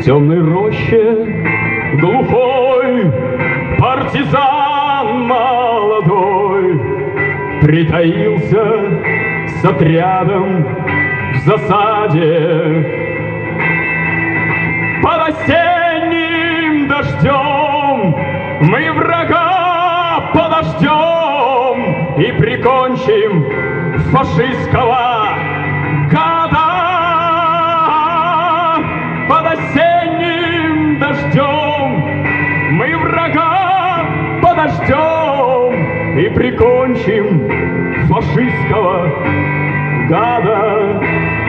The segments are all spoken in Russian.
В темной роще глухой партизан молодой притаился с отрядом в засаде. Под осенним дождем мы врага подождем и прикончим фашистского гада. Под осенним дождем мы врага подождем и прикончим фашистского гада.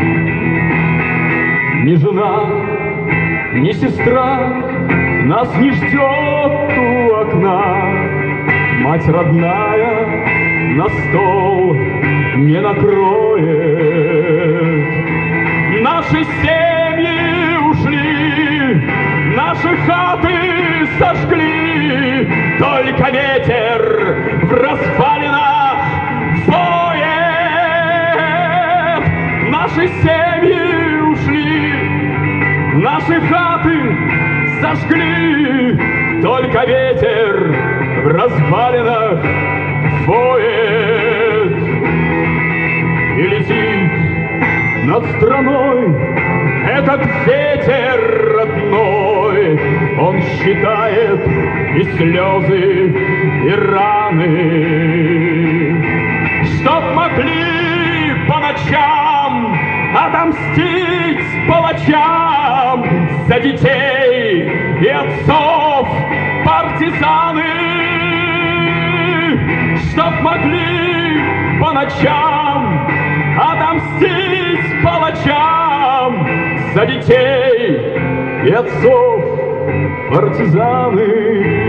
Ни жена, ни сестра нас не ждет у окна. Мать родная на стол не накроет. Наши семьи ушли, наши хаты сожгли, только ветер в развалинах воет. Наши семьи ушли, наши хаты сожгли, только ветер в развалинах воет. И летит над страной этот ветер родной, он считает и слезы, и раны, чтоб могли по ночам отомстить палачам за детей и отцов партизаны, чтоб могли по ночам отомстить палачам за детей и отцов партизаны.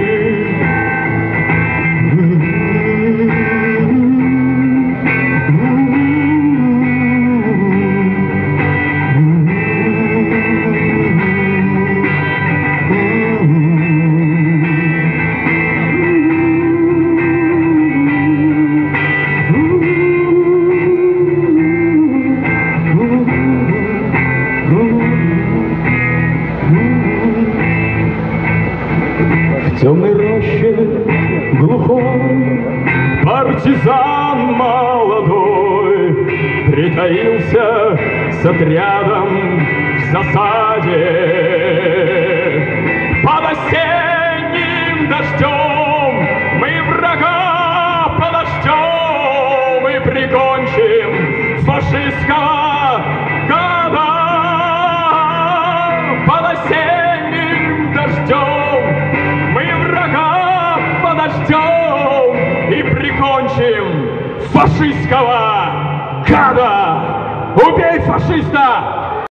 В темной роще глухой партизан молодой притаился с отрядом в засаде. Под осенним дождем мы врага подождем и прикончим фашистского гада. Под осенним дождем мы врага подождем и прикончим фашистского гада. Убей фашиста!